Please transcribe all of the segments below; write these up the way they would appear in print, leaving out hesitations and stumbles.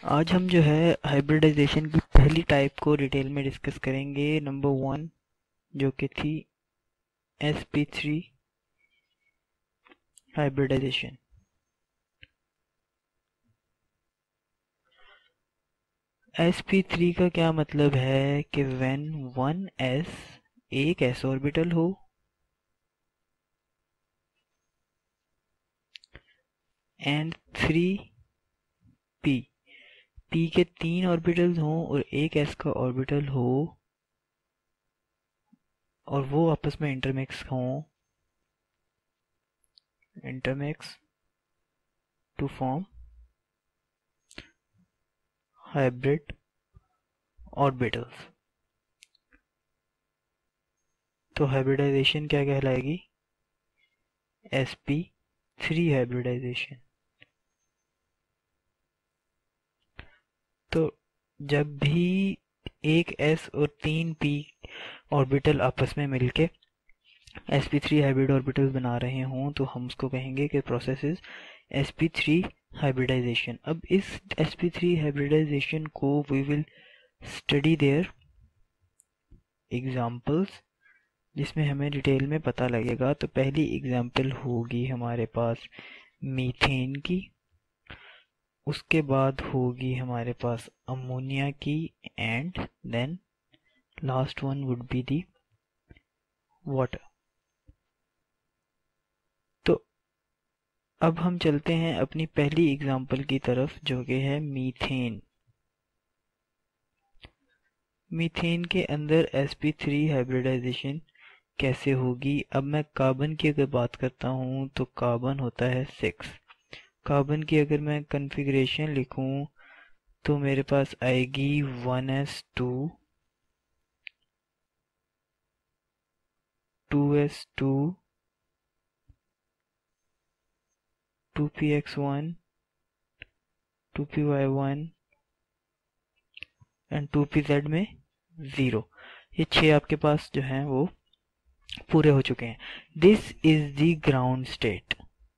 आज हम जो है हाइब्रिडाइजेशन की पहली टाइप को डिटेल में डिस्कस करेंगे। नंबर 1 जो कि थी SP3 हाइब्रिडाइजेशन। SP3 का क्या मतलब है कि व्हेन 1s एक s ऑर्बिटल हो एंड 3p p के 3 ऑर्बिटल्स हों और एक s का ऑर्बिटल हो और वो आपस में intermix to form hybrid orbitals. तो हाइब्रिडाइजेशन क्या कहलाएगी? SP3 hybridisation. तो जब भी एक s और 3p ऑर्बिटल आपस में मिलके sp3 हाइब्रिड ऑर्बिटल बना रहे हों तो हम उसको कहेंगे कि प्रोसेस इज sp3 हाइब्रिडाइजेशन। अब इस sp3 हाइब्रिडाइजेशन को we will study their examples, जिसमें हमें डिटेल में पता लगेगा। तो पहली एग्जांपल होगी हमारे पास मीथेन की, उसके बाद होगी हमारे पास अमोनिया की, and then last one would be the water. तो अब हम चलते हैं अपनी पहली एग्जांपल की तरफ जो कि है मीथेन। मीथेन के अंदर sp3 हाइब्रिडाइजेशन कैसे होगी? अब मैं कार्बन की अगर बात करता हूँ तो कार्बन होता है 6। कार्बन की अगर मैं कॉन्फ़िगरेशन लिखूं तो मेरे पास आएगी 1s2 2s2 2px1 2py1 and 2pz में 0। ये 6 आपके पास जो हैं वो पूरे हो चुके हैं। This is the ground state.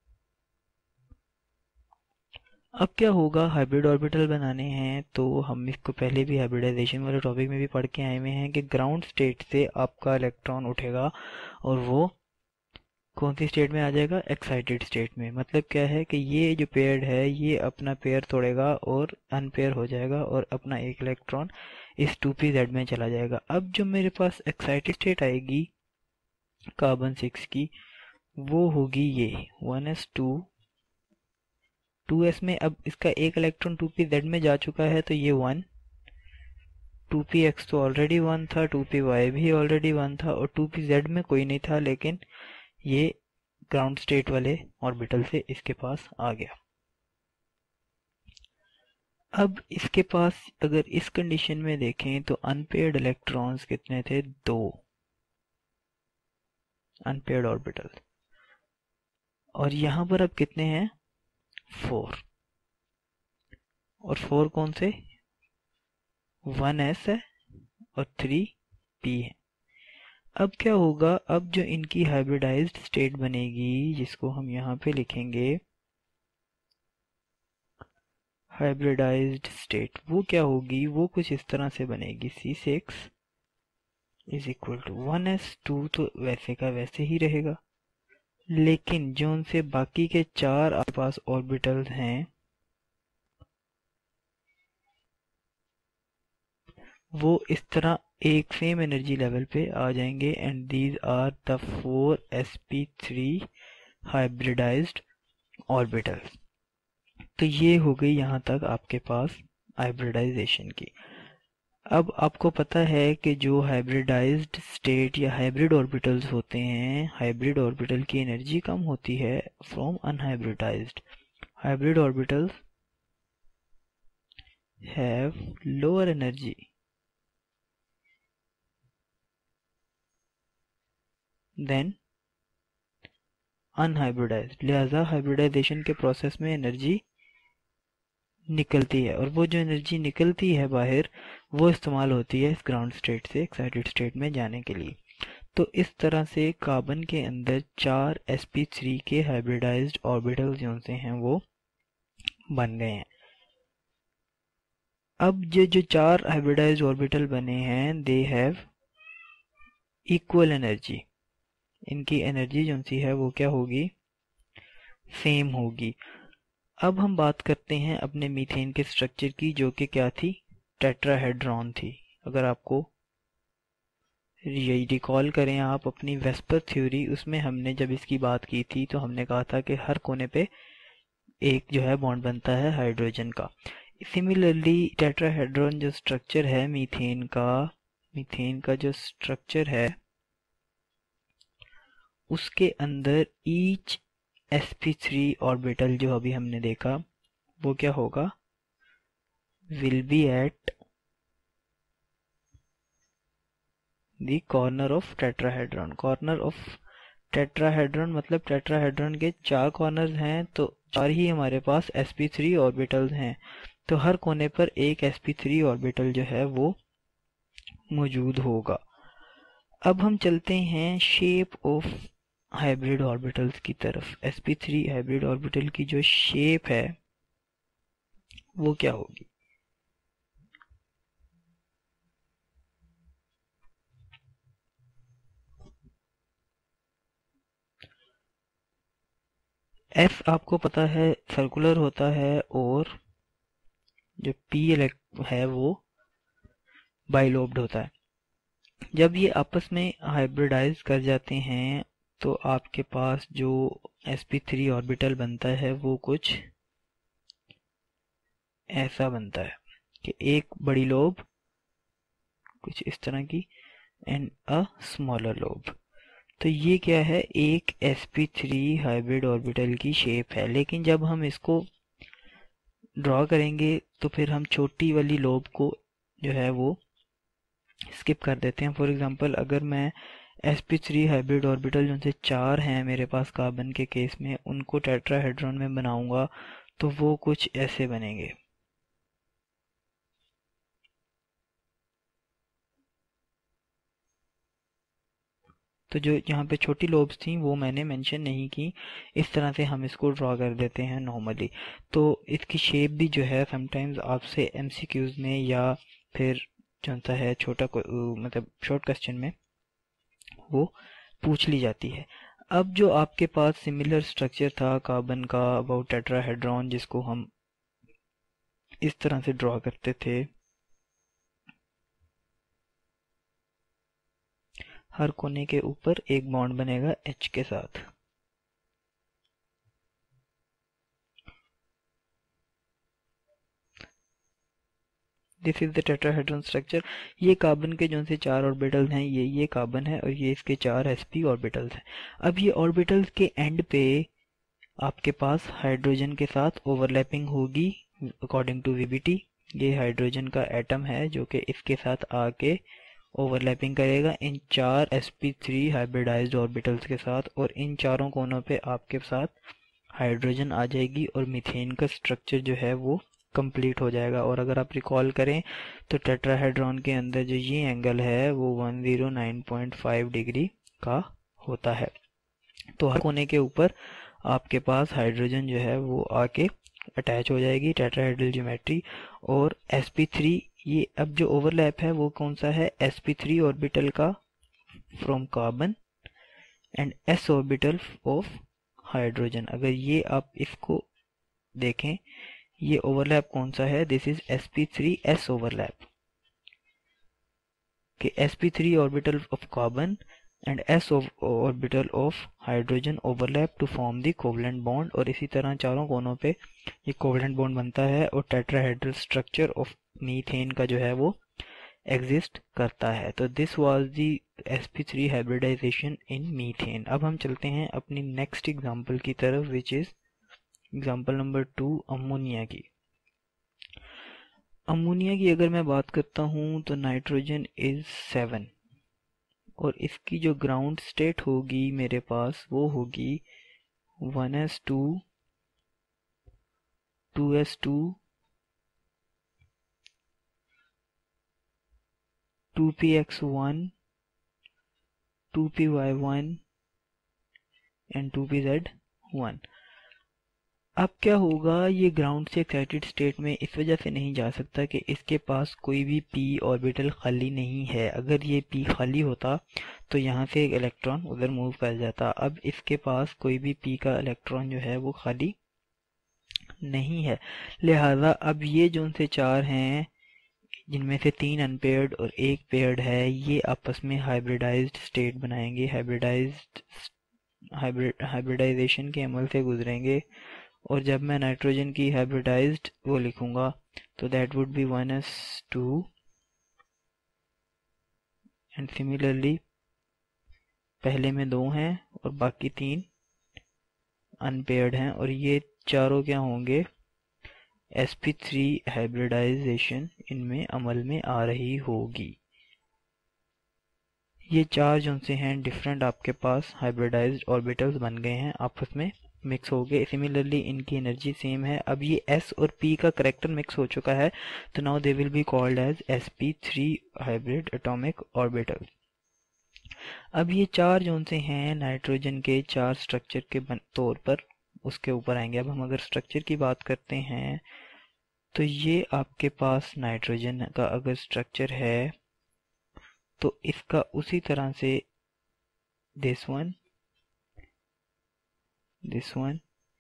अब क्या होगा, हाइब्रिड ऑर्बिटल बनाने हैं तो हम इसको पहले भी हाइब्रिडाइजेशन वाले टॉपिक में भी पढ़ के आए हुए हैं कि ग्राउंड स्टेट से आपका इलेक्ट्रॉन उठेगा और वो कौन सी स्टेट में आ जाएगा? एक्साइटेड स्टेट में। मतलब क्या है कि ये जो पेयर है ये अपना पेयर तोड़ेगा और अनपेयर हो जाएगा और अपना एक इलेक्ट्रॉन इस 2pz में चला जाएगा। अब जो मेरे पास एक्साइटेड स्टेट आएगी कार्बन 6 की वो होगी ये 1s2 2s में। अब इसका एक इलेक्ट्रॉन 2pz में जा चुका है तो ये 1, 2px तो ऑलरेडी 1 था, 2py भी ऑलरेडी 1 था और 2pz में कोई नहीं था, लेकिन ये ग्राउंड स्टेट वाले ऑर्बिटल से इसके पास आ गया। अब इसके पास अगर इस कंडीशन में देखें तो अनपेयर्ड इलेक्ट्रॉन्स कितने थे? 2 अनपेयर्ड ऑर्बिटल। और यहां पर अब कितने हैं? 4। और 4 कौन से? 1s है और 3p है। अब क्या होगा, अब जो इनकी हाइब्रिडाइज्ड स्टेट बनेगी जिसको हम यहाँ पे लिखेंगे हाइब्रिडाइज्ड स्टेट, वो क्या होगी? वो कुछ इस तरह से बनेगी C6 is equal to 1s2 तो वैसे का वैसे ही रहेगा, लेकिन जो उनसे बाकी के 4 आपके पास ऑर्बिटल्स हैं वो इस तरह एक सेम एनर्जी लेवल पे आ जाएंगे and these are the 4 sp3 hybridized orbitals. तो ये हो गई यहाँ तक आपके पास हाइब्रिडाइजेशन की। अब आपको पता है कि जो हाइब्रिडाइज्ड स्टेट या हाइब्रिड ऑर्बिटल्स होते हैं, हाइब्रिड ऑर्बिटल की एनर्जी कम होती है from unhybridized. Hybrid orbitals have lower energy than unhybridized, लिहाजा हाइब्रिडाइजेशन के प्रोसेस में एनर्जी निकलती है और वो जो एनर्जी निकलती है बाहर वो इस्तेमाल होती है इस ग्राउंड स्टेट से एक्साइटेड स्टेट में जाने के लिए। तो इस तरह से कार्बन के अंदर 4 sp3 के हाइब्रिडाइज्ड ऑर्बिटल जो से हैं वो बन गए हैं। अब ये जो चार हाइब्रिडाइज्ड ऑर्बिटल बने हैं दे हैव इक्वल एनर्जी, इनकी एनर्जी जो सी है वो क्या होगी, सेम होगी। अब हम बात करते हैं अपने मीथेन के स्ट्रक्चर की, जो कि क्या थी, टेट्राहेड्रॉन थी। अगर आपको यही रिकॉल करें आप अपनी वेस्पर थ्योरी, उसमें हमने जब इसकी बात की थी तो हमने कहा था कि हर कोने पे एक जो है बॉन्ड बनता है हाइड्रोजन का। सिमिलरली टेट्राहेड्रॉन जो स्ट्रक्चर है मीथेन का जो स्ट्रक्चर है उसके अंदर ईच sp3 ऑर्बिटल जो अभी हमने देखा वो क्या होगा, will be at the corner of tetrahedron. Corner of tetrahedron मतलब टेट्राहेड्रॉन के चार कॉर्नर्स हैं, तो चार ही हमारे पास sp3 ऑर्बिटल्स हैं, तो हर कोने पर एक sp3 ऑर्बिटल जो है वो मौजूद होगा। अब हम चलते हैं शेप ऑफ हाइब्रिड ऑर्बिटल्स की तरफ। sp3 हाइब्रिड ऑर्बिटल की जो शेप है वो क्या होगी। एस आपको पता है सर्कुलर होता है, और जो पी है वो बाइलोब्ड होता है। जब ये आपस में हाइब्रिडाइज कर जाते हैं तो आपके पास जो sp3 ऑर्बिटल बनता है वो कुछ ऐसा बनता है कि एक बड़ी लोब कुछ इस तरह की एंड अ स्मॉलर लोब। तो ये क्या है, एक sp3 हाइब्रिड ऑर्बिटल की शेप है। लेकिन जब हम इसको ड्रॉ करेंगे तो फिर हम छोटी वाली लोब को जो है वो स्किप कर देते हैं। फॉर एग्जांपल अगर मैं sp3 हाइब्रिड ऑर्बिटल जो से चार हैं मेरे पास कार्बन के केस में, उनको टेट्राहेड्रॉन में बनाऊंगा तो वो कुछ ऐसे बनेंगे। तो जो यहाँ पे छोटी लोब्स थी वो मैंने मेंशन नहीं की, इस तरह से हम इसको ड्रॉ कर देते हैं नॉर्मली। तो इसकी शेप भी जो है समटाइम्स आपसे एमसीक्यूज में या फिर जो सा है छोटा मतलब शॉर्ट क्वेश्चन में वो पूछ ली जाती है। अब जो आपके पास सिमिलर स्ट्रक्चर था कार्बन का अबाउट टेट्राहेड्रॉन, जिसको हम इस तरह से ड्रॉ करते थे, हर कोने के ऊपर एक बॉन्ड बनेगा H के साथ। This is the tetrahedron structure. ये कार्बन के जो से चार ऑर्बिटल्स हैं, ये कार्बन है और ये इसके चार sp ऑर्बिटल्स हैं। अब ये ऑर्बिटल्स के एंड पे आपके पास हाइड्रोजन के साथ ओवरलैपिंग होगी अकॉर्डिंग टू वीबीटी। ये हाइड्रोजन का एटम है जो कि इसके साथ आके ओवरलैपिंग करेगा इन चार sp3 हाइब्रिडाइज्ड ऑर्बिटल्स के साथ, और इन चारों कोनों पे आपके साथ हाइड्रोजन आ जाएगी और मीथेन का स्ट्रक्चर जो है वो कंप्लीट हो जाएगा। और अगर आप रिकॉल करें तो टेट्राहेड्रॉन के अंदर जो ये एंगल है वो 109.5 डिग्री का होता है। तो हर कोने के ऊपर आपके पास हाइड्रोजन जो है वो आके अटैच हो जाएगी, टेट्राहेड्रल ज्योमेट्री। और sp3 ये अब जो ओवरलैप है वो कौन सा है, sp3 ऑर्बिटल का from carbon and s orbital of hydrogen. अगर ये आप इसको देखें, ये ओवरलैप कौन सा है, दिस इज sp3s ओवरलैप कि sp3 orbital of carbon and s orbital of hydrogen overlap to form the covalent bond. और इसी तरह चारों कोनों पे ये कोवलेंट बॉन्ड बनता है और टेट्राहेड्रल स्ट्रक्चर ऑफ मीथेन का जो है वो एग्जिस्ट करता है। तो this was the sp3 hybridization in methane. अब हम चलते हैं अपनी नेक्स्ट एग्जांपल की तरफ, which is example number 2 ammonia की। अमोनिया की अगर मैं बात करता हूँ तो नाइट्रोजन इज 7, और इसकी जो ग्राउंड स्टेट होगी मेरे पास वो होगी 1s2 2s2 2px1 2py1 and 2pz1। अब क्या होगा, ये ग्राउंड से एक्साइटेड स्टेट में इस वजह से नहीं जा सकता कि इसके पास कोई भी p ऑर्बिटल खाली नहीं है। अगर ये p खाली होता तो यहाँ से एक इलेक्ट्रॉन उधर मूव कर जाता। अब इसके पास कोई भी p का इलेक्ट्रॉन जो है वो खाली नहीं है, लिहाजा अब ये जो उनसे चार हैं, जिनमें से तीन अनपेयर्ड और एक पेयर्ड है, ये आपस में हाइब्रिडाइज्ड स्टेट बनाएंगे, हाइब्रिडाइजेशन के अमल से गुजरेंगे। और जब मैं नाइट्रोजन की हाइब्रिडाइज्ड वो लिखूंगा तो that would be 1s2 and similarly पहले में दो हैं और बाकी तीन अनपेयर्ड हैं, और ये चारों क्या होंगे, sp3 हाइब्रिडाइजेशन इनमें अमल में आ रही होगी। ये चार जो से हैं डिफरेंट आपके पास हाइब्रिडाइज्ड ऑर्बिटल्स बन गए हैं, आपस में मिक्स हो गए। सिमिलरली इनकी एनर्जी सेम है। अब ये s और p का करेक्टर मिक्स हो चुका है, तो now they will be called as sp3 hybrid atomic orbital. अब ये चार जो से हैं नाइट्रोजन के चार स्ट्रक्चर के तौर पर उसके ऊपर आएंगे। अब हम अगर स्ट्रक्चर की बात करते हैं तो ये आपके पास नाइट्रोजन का अगर स्ट्रक्चर है तो इसका उसी तरह से this one, this one,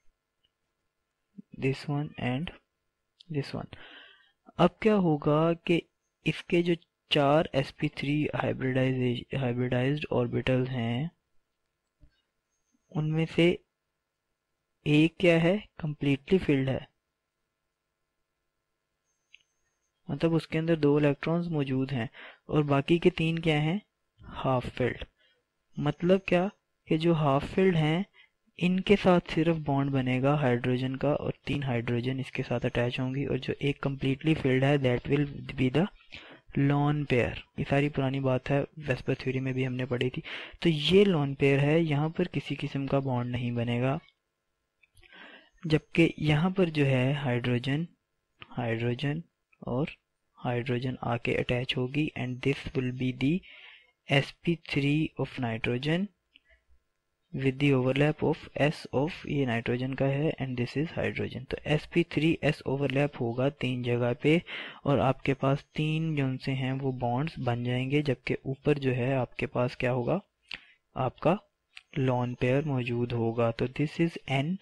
this one and this one. अब क्या होगा कि इसके जो चार sp3 हाइब्रिडाइज्ड ऑर्बिटल्स हैं उनमें से एक क्या है, कंप्लीटली फिल्ड है, मतलब उसके अंदर दो इलेक्ट्रॉन्स मौजूद हैं, और बाकी के तीन क्या हैं, हाफ फिल्ड। मतलब क्या कि जो हाफ फिल्ड हैं इनके साथ सिर्फ बॉन्ड बनेगा हाइड्रोजन का, और तीन हाइड्रोजन इसके साथ अटैच होंगी, और जो एक कंप्लीटली फिल्ड है that will be the lone pair. ये सारी पुरानी बात है, वेस्पर थ्योरी में भी हमने पढ़ी थी। तो ये लॉन पेयर है, यहाँ पर किसी किस्म का बॉन्ड नहीं बनेगा, जबकि यहाँ पर जो है हाइड्रोजन, हाइड्रोजन और हाइड्रोजन आके अटैच होगी, and this will be the sp3 of nitrogen with the overlap of s of, ये नाइट्रोजन का है एंड दिस इज हाइड्रोजन। तो sp3s ओवरलैप होगा तीन जगह पे, और आपके पास तीन जो से हैं वो बॉन्ड्स बन जाएंगे, जबकि ऊपर जो है आपके पास क्या होगा, आपका लॉन पेयर मौजूद होगा। तो this is n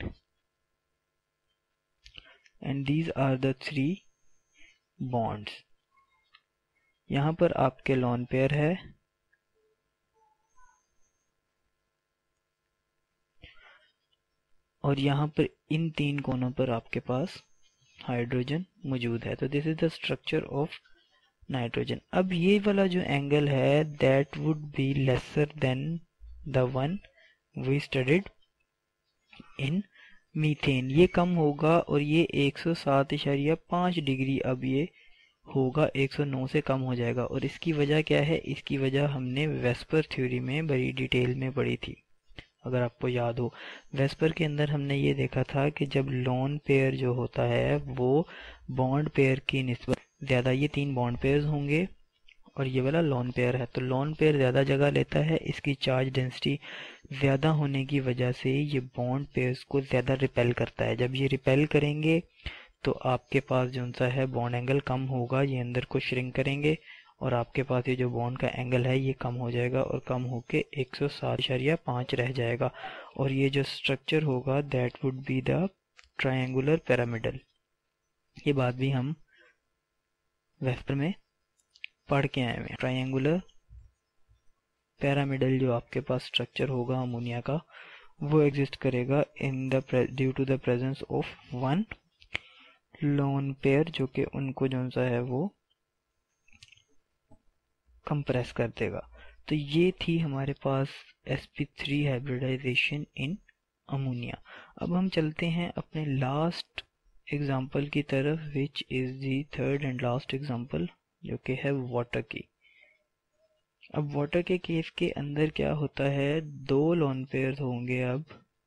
and these are the three bonds. यहाँ पर आपके लॉन पेयर है, और यहाँ पर इन तीन कोनों पर आपके पास हाइड्रोजन मौजूद है। तो this is the structure of nitrogen. अब ये वाला जो एंगल है that would be lesser than the one we studied in methane. ये कम होगा, और ये 107.5 डिग्री अब ये होगा 109 से कम हो जाएगा। और इसकी वजह क्या है, इसकी वजह हमने वेस्पर थ्योरी में बड़ी डिटेल में पढ़ी थी। अगर आपको याद हो, वेस्पर के अंदर हमने ये देखा था कि जब लोन पेयर जो होता है वो बॉन्ड पेयर की निस्बत ज़्यादा, ये तीन बॉन्ड पेयर्स होंगे और ये वाला लोन पेयर है, तो लोन पेयर ज़्यादा जगह लेता है, इसकी चार्ज डेंसिटी ज़्यादा होने की वजह से ये बॉन्ड पेयर्स को ज़्यादा रिपेल करता है। जब ये रिपेल करेंगे तो आपके पास जो सा है बॉन्ड एंगल कम होगा, ये अंदर को श्रिंक करेंगे, और आपके पास ये जो बॉन्ड का एंगल है ये कम हो जाएगा, और कम होके 107.5 रह जाएगा। और ये जो स्ट्रक्चर होगा that would be the triangular pyramidal. ये बात भी हम वेस्पर में पढ़ के आए हैं। ट्रायंगुलर पिरामिडल जो आपके पास स्ट्रक्चर होगा अमोनिया का, वो एग्जिस्ट करेगा in the due to the presence of one lone pair, जो कि उनको जो सा है वो कंप्रेस कर देगा। तो ये थी हमारे पास sp3 हाइब्रिडाइजेशन इन अमोनिया। अब हम चलते हैं अपने लास्ट एग्जाम्पल की तरफ, which is the third and last example, जो कि है वाटर की। अब वाटर के केस के अंदर क्या होता है, दो लोन पेयर होंगे अब,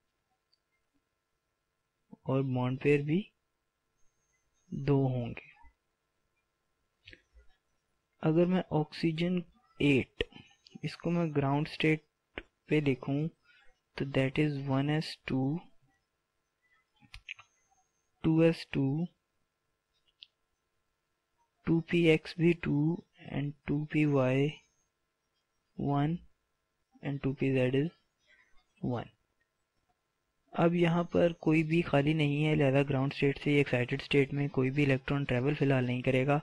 और बॉन्ड पेयर भी दो होंगे। अगर मैं ऑक्सीजन 8 इसको मैं ग्राउंड स्टेट पे लिखूं तो that is 1s2 2s2, 2px भी 2 and 2py 1 and 2pz is 1। अब यहाँ पर कोई भी खाली नहीं है, लिहाजा ग्राउंड स्टेट से एक्साइटेड स्टेट में कोई भी इलेक्ट्रॉन ट्रेवल फिलहाल नहीं करेगा।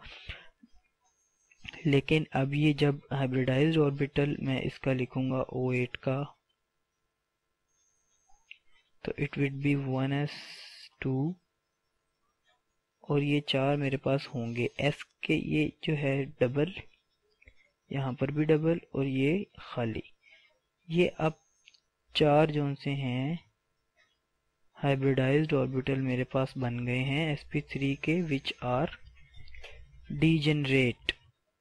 लेकिन अब ये जब हाइब्रिडाइज्ड ऑर्बिटल, मैं इसका लिखूंगा O8 का, तो इट विल बी 1s2 और ये 4 मेरे पास होंगे s के, ये जो है डबल, यहाँ पर भी डबल और ये खाली। ये अब 4 जोन से हैं हाइब्रिडाइज्ड ऑर्बिटल मेरे पास बन गए हैं sp3 के, विच आर डीजेनरेट।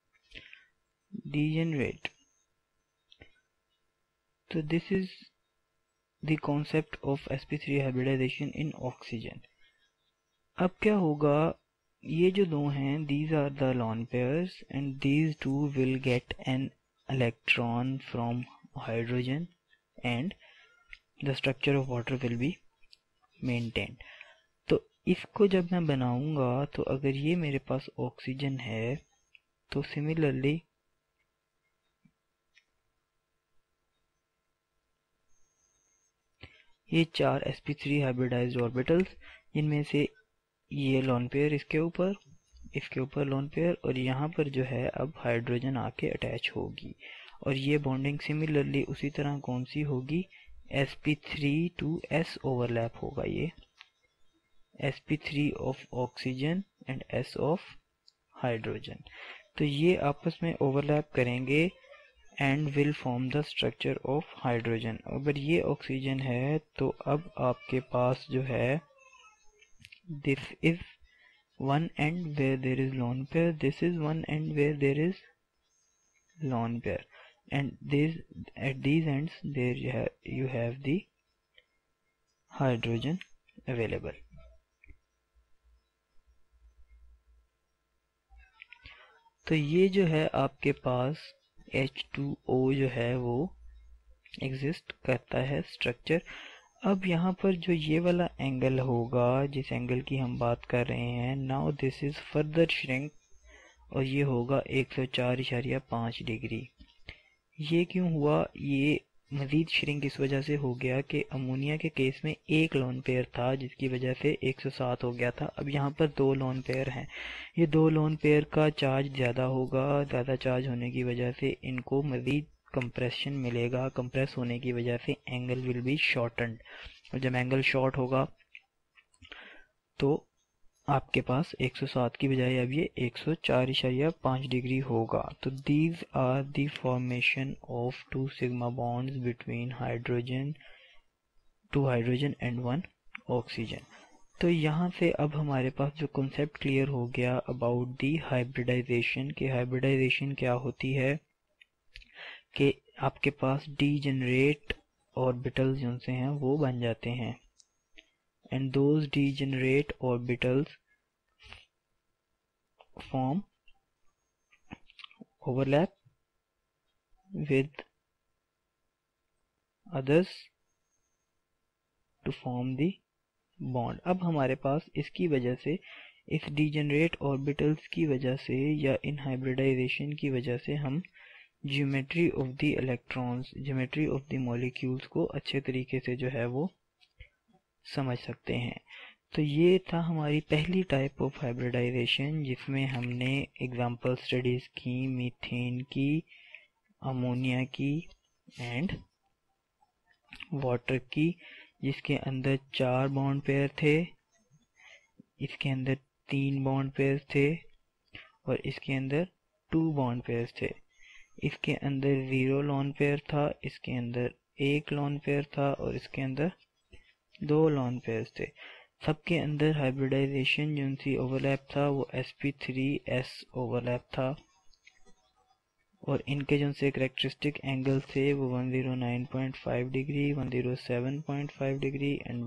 तो this is the concept of sp3 hybridization in oxygen। अब क्या होगा, ये जो दो हैं, these are the lone pairs and these two will get an electron from hydrogen and the structure of water will be maintained। तो इसको जब मैं बनाऊंगा, तो अगर ये मेरे पास ऑक्सीजन है, तो सिमिलरली ये 4 sp3 हाइब्रिडाइज्ड ऑर्बिटल्स, जिनमें से ये लोन पेयर इसके ऊपर लोन पेयर, और यहाँ पर जो है अब हाइड्रोजन आके अटैच होगी। और ये बॉन्डिंग सिमिलरली उसी तरह कौन सी होगी, sp3 to s ओवरलैप होगा, ये sp3 of oxygen and s of hydrogen. तो ये आपस में ओवरलैप करेंगे and will form the structure of hydrogen. अगर ये ऑक्सीजन है, तो अब आपके पास जो है, this is one end where there is lone pair, this is one end where there is lone pair, and this at these ends there you have the hydrogen available। तो ये जो है आपके पास H2O जो है वो एग्जिस्ट करता है स्ट्रक्चर। अब यहाँ पर जो ये वाला एंगल होगा, जिस एंगल की हम बात कर रहे हैं, now this is further shrink, और ये होगा 104.5 डिग्री। ये क्यों हुआ, ये मजीद श्रिंक इस वजह से हो गया कि अमोनिया के केस में एक लोन पेयर था, जिसकी वजह से 107 हो गया था। अब यहाँ पर 2 लोन पेयर हैं, ये 2 लोन पेयर का चार्ज ज़्यादा होगा, ज़्यादा चार्ज होने की वजह से इनको मजीद कंप्रेशन मिलेगा। कंप्रेस होने की वजह से एंगल विल बी शॉर्टन्ड, और जब एंगल शॉर्ट होगा तो आपके पास 107 की बजाय अब ये 104.5 डिग्री होगा। तो these are the formation of 2 sigma bonds between two hydrogen and 1 oxygen. तो यहाँ से अब हमारे पास जो कॉन्सेप्ट क्लियर हो गया अबाउट दी हाइब्रिडाइजेशन, कि हाइब्रिडाइजेशन क्या होती है, कि आपके पास डीजेनरेट ऑर्बिटल्स जो से हैं वो बन जाते हैं, and those degenerate orbitals form overlap with others to form the bond। अब हमारे पास इसकी वजह से, इस डीजेनरेट ऑर्बिटल्स की वजह से या इन हाइब्रिडाइजेशन की वजह से हम geometry of the electrons, geometry of the molecules को अच्छे तरीके से जो है वो समझ सकते हैं। तो ये था हमारी पहली टाइप ऑफ हाइब्रिडाइजेशन, जिसमें हमने एग्जांपल स्टडीज की मीथेन की, अमोनिया की एंड वाटर की, जिसके अंदर 4 बॉन्ड पेयर थे, इसके अंदर 3 बॉन्ड पेयर थे, और इसके अंदर 2 बॉन्ड पेयर थे। इसके अंदर 0 लोन पेयर था, इसके अंदर 1 लोन पेयर था, और इसके अंदर 2 लोन पेयर्स थे। सबके अंदर हाइब्रिडाइजेशन जो सी ओवरलैप था वो sp3s ओवरलैप था, और इनके जो से करेक्टरिस्टिक एंगल थे वो 109.5 डिग्री, 107.5 डिग्री एंड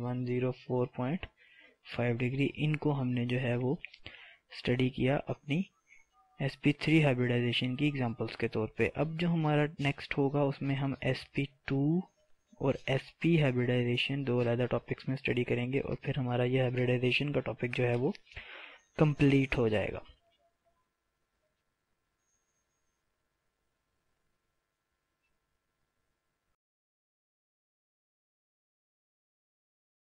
104.5 डिग्री। इनको हमने जो है वो स्टडी किया अपनी sp3 हाइब्रिडाइजेशन की एग्जांपल्स के तौर पे। अब जो हमारा नेक्स्ट होगा उसमें हम sp2 और SP हाइब्रिडाइजेशन, दो अलग टॉपिक्स में स्टडी करेंगे और फिर हमारा ये हाइब्रिडाइजेशन का टॉपिक जो है वो कंप्लीट हो जाएगा।